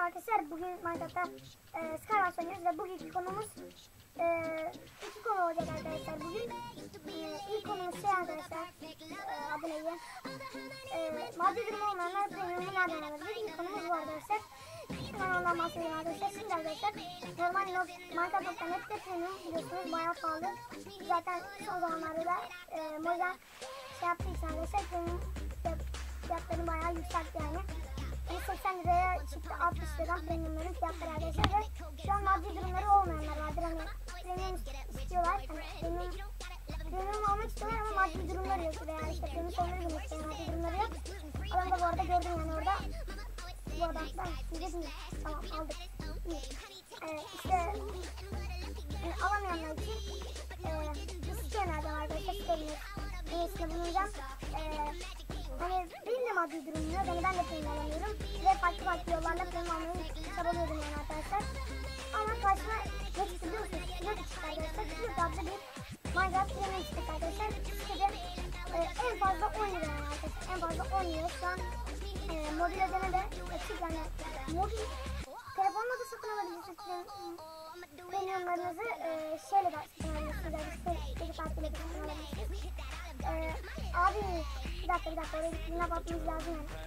arkadaşlar, bugün Minecraft'ta Skywars oynuyoruz ve bugünkü konumuz iki konu olacak arkadaşlar bugün. İlk konumuz arkadaşlar, aboneyi. Maddi durumu olmayanlar premium'u nereden alabilir? İlk konumuz bu arkadaşlar. Hemen ondan bahsedeyim arkadaşlar. Şimdi arkadaşlar, normal Minecraft.net'te premium biliyorsunuz bayağı pahalı. Zaten son zamanlarda da Mojang yaptığı için arkadaşlar premium fiyatlarını bayağı yükseltti yani. 80 liraya çıktı, 60 liradan premiumların fiyatları arkadaşlar. Ve şu an maddi durumları olmayanlar vardır, hani premium istiyorlar, hani premium almak istiyorlar ama maddi durumları yok veya işte premium sonları girmek istiyor, maddi durumları yok. Adamı da bu arada gördüm yani orada. Bu adamdan size değil, tamam aldık. İşte yani alamayanlar için isteyenlerden arkadaşlar sitelerine üyesine bulunacağım. Hani benim de maddi durumum yok, hani ben de premium alamıyorum ve farklı yollarla premium almayı çabalıyordum yani arkadaşlar. Ama karşıma ne çıktı biliyorsunuz? Pilot çıktı arkadaşlar. Pilot adlı bir Minecraft premium çıktı arkadaşlar. Sitede en fazla 10 lira yani arkadaşlar. En fazla 10 lira şu an mobil ödeme de açık yani. Mobil telefonla da satın alabilirsiniz premiumlarınızı, şeyle de satın alabilirsiniz. Çocuk kartıyla da satın alabilirsiniz. Abi bir dakika oraya gittiğine bakmamız lazım yani.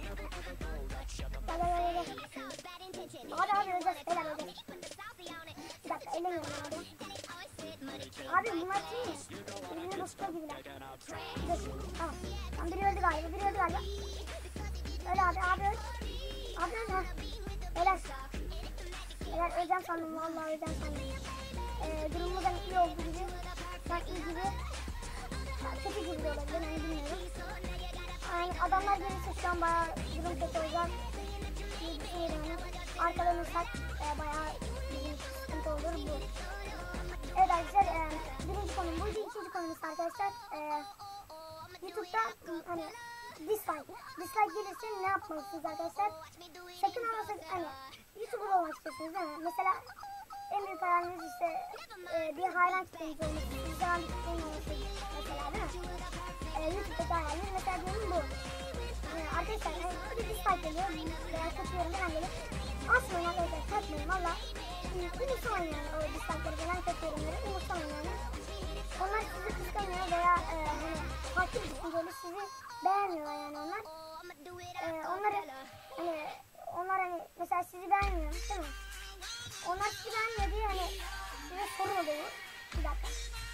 Gel. Abi öleceğiz, beyler öleceğiz. Bir dakika elemiyorum abi. Abi bunlar kim? Birbirini boşluyor gibiler. Dur, tamam. Tam biri öldü galiba. Öyle abi öl. Abi öl ha. Beyler öleceğim sandım, vallahi öleceğim sandım. Durumumuz hani iyi oldu gibi. Ben iyi gibi. Kötü gibi de olabilir, yani bilmiyorum. Yani adamlar gelirse şu an bayağı durum kötü olacak. Arkalarınızsak bayağı sıkıntı olur bu. Evet arkadaşlar, birinci konum buydu. İkinci konumuz arkadaşlar, YouTube'da hani dislike gelirse ne yapmalısınız arkadaşlar? Sakın ama hani YouTuber olmak istiyorsunuz değil mi? Mesela en büyük hayaliniz işte bir hayran kitleniz olması, izleyen bir kitleniz olması mesela değil mi? YouTube'daki hayaliniz mesela benim bu. Arkadaşlar bir dislike geliyor veya kötü yorum falan geliyor. Asmayın arkadaşlar, takmayın valla. Umursamayın yani o dislike'ları gelen kötü yorumları, umursamayın yani. Onlar sizi kıskanıyor veya hani farklı bir düşünceyle sizi beğenmiyorlar yani onlar. Onlar hani mesela sizi beğenmiyor değil mi? Onlar sizi beğenmiyor diye hani size sorun oluyor. Bir dakika.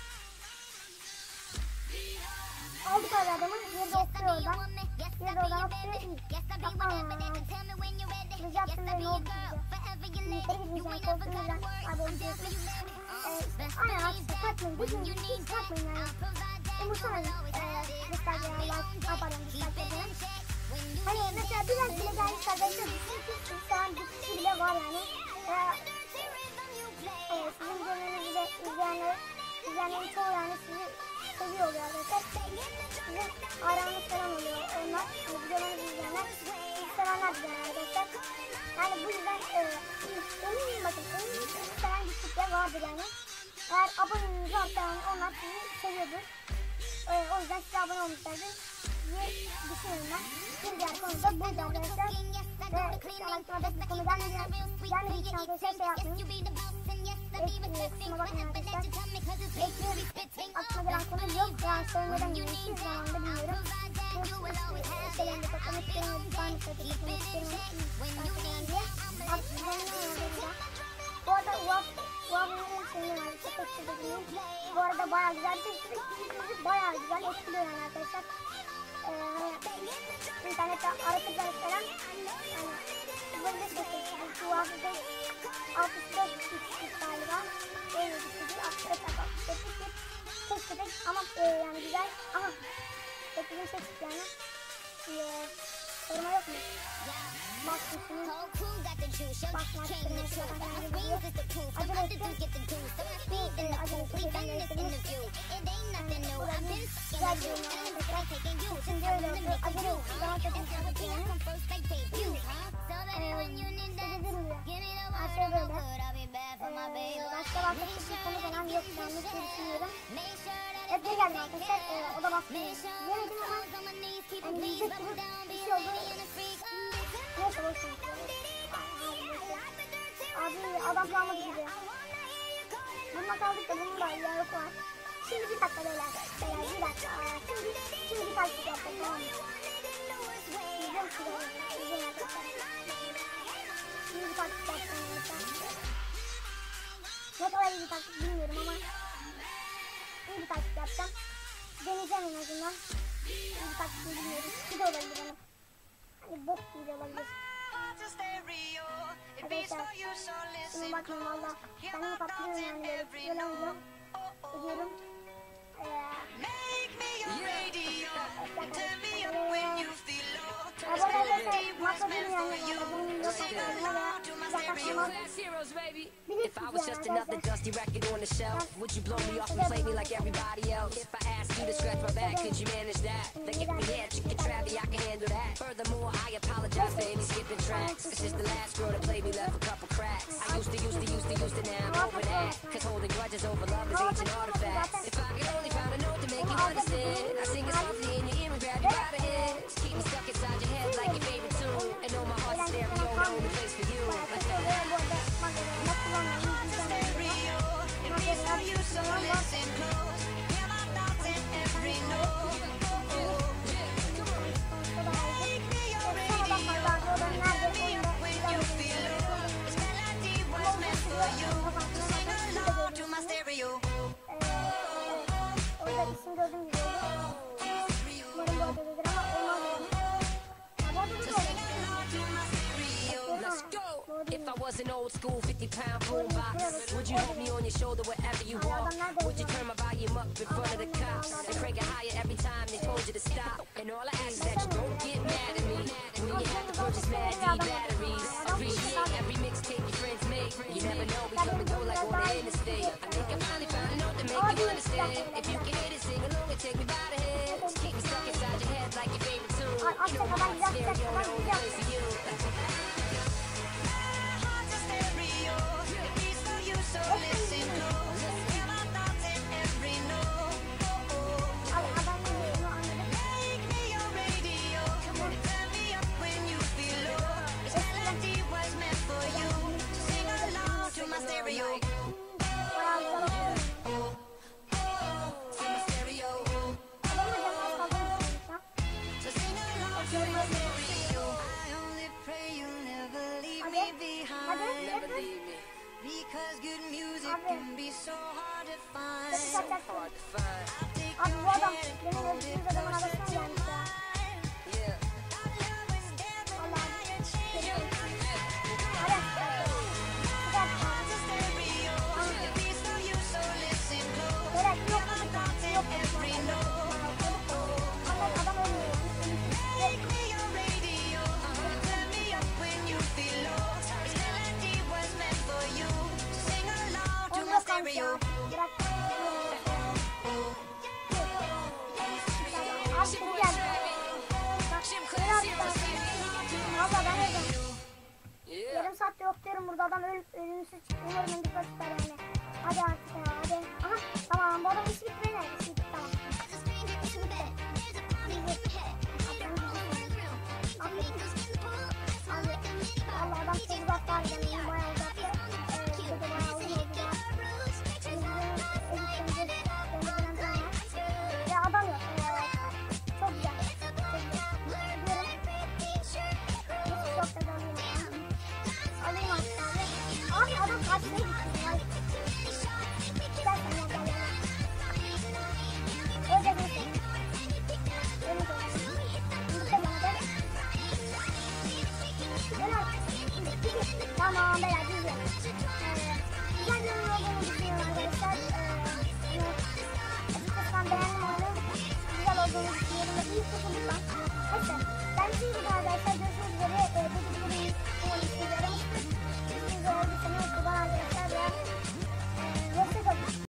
Aldık abi adamı, yeri de okuyor oradan. Yeri de oradan okuyor, iyi. Kıracaktım ve ne oldu size? Yukarı gitmeyeceğim, korktuğunuzdan abi öldürüyorsunuz. Aynen arkadaşlar, takmayın, hiç takmayın yani. Umursamayın dislike veya dislike. Hani mesela biraz bile gelmiş arkadaşlar, şu an bir kişi bile var yani. Sizin videolarınızı da izleyenlerin çoğu yani sizi seviyor oluyor arkadaşlar. Sizin hayranınız falan oluyor onlar. Hani videolarınızı izleyenler, sizi sevenler diyor arkadaşlar. Yani bu yüzden eminim bakın, eminim sizi seven bir kitle vardır yani. Eğer aboneniz varsa yani onlar sizi seviyordur. O yüzden size abone olmuşlardır diye düşünüyorum ben. Bir diğer konu da buydu arkadaşlar. Ve şu an aklıma da bir konu gelmediği için arkadaşlar şey yapmayın. Kusura bakmayın arkadaşlar. Aklıma gelen konu yok. Yani söylemeden hiçbir zaman da bilmiyorum. Şeylerinde toplamak istiyorum. Aynı şeyde toplamak istiyorum. Diye. Bu arada bu abonelerin şeyini var. Çok etkilediğim. Bu arada bayağı güzel. Bizi bayağı güzel etkiliyor yani arkadaşlar. İnternette aratırsanız falan. Yani böyle bir şey. Bu hafta 64 kişi galiba. Öyle bir şey. 64 kişi. Keşke ama yani güzel. Aha. Çok güzel şey çıktı yani. Sorma yok mu? Bakmışsınız. Bakmak istedim. Acele ettim. Acele ettim. Güzel bir yorum arkadaşlar. Şimdi öyle oldu. Acele ettim. Daha çok insan yani. Dediğim gibi. Her şey böyle. Başka bir konu falan yok. Yanlış düşünüyorum. Evet geri geldim arkadaşlar. O da baktım. Yemedim ama hani yiyecek gibi bir şey oldu. Neyse boşver. hiç kalmadı gibi. Bununla kaldık da bunun da yarık var. Şimdi bir dakika beyler. Bir dakika. Şimdi bir taktik yapacağız. Tamam mı? İzleyin şurada. İzleyin arkadaşlar. Şimdi bir taktik yapacağım arkadaşlar. Ne kadar iyi bir taktik bilmiyorum ama iyi bir taktik yapacağım. Deneyeceğim en azından. İyi bir taktik bilmiyorum. Bir de olabilir ama. Hani bok gibi de olabilir. Arkadaşlar. Şimdi bakın valla. Kendimi kaptırıyorum yani böyle. Böyle alıyorum. Ediyorum. If I was just another dusty record on the shelf, would you blow me off and play me like everybody else? If I asked you to scratch my back, could you manage that? Like if we had chicken trappy, I can handle that. Furthermore, I apologize for any skipping tracks. It's just the last girl that played me left a couple cracks. I used to, now I'm over that. Cause holding grudges over love is ancient artifacts. If I could only find a note to make you understand, I sing it softly in your ear and grab you by the head. Keep me stuck inside your head like your favorite tune. And know my heart's stereo, the only place for you. So listen close, hear my thoughts in every note. Make me your radio, turn me up when you feel low. This melody was meant for you, to sing along to my stereo. Orada isim gördüğüm gibi oldu. Umarım bu adadadır ama olmaz yani. Bu adada da olur. Let's go. If I was an old school 50-pound boombox, would you hold me on your shoulder wherever you walk? Would you turn my volume up in front of the cops and crank it higher every time they told you to stop? And all I ask is that you don't get mad at me when you have to purchase Mad D batteries. Appreciate every mixtape your friends make. You never know, we come and go like on the interstate. I think I finally found a note to make you understand. If you can hit it, sing along and take me by the head. Just keep me stuck inside your head like your favorite tune. You know my heart's stereo, the only place for you. So listen close, hear my thoughts in every note. Make me your radio, turn me up when you feel low. This melody was meant for you, so sing along to my stereo. So sing along to my stereo. I only pray you'll never leave me behind. Never leave me. Because good music can be so hard to find. So hard to find. Abi bu adam benim öldüğümüz adamın arasına gelmiş ya. Yeah. Stereo. Yarım saatte yok diyorum burada adam ölümsüz çıktı. Umarım endika tutar yani. Hadi artık ya hadi. Aha tamam bu adam işi bitti beyler. İşi bitti tamam. İşi bitti.